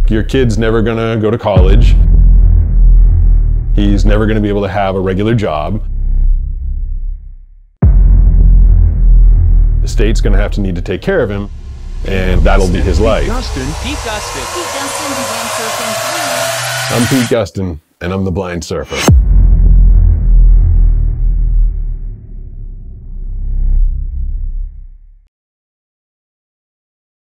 Your kid's never gonna go to college. He's never gonna be able to have a regular job. The state's gonna have to need to take care of him, and that'll be his life. Pete Gustin. Pete Gustin began surfing. I'm Pete Gustin, and I'm the blind surfer.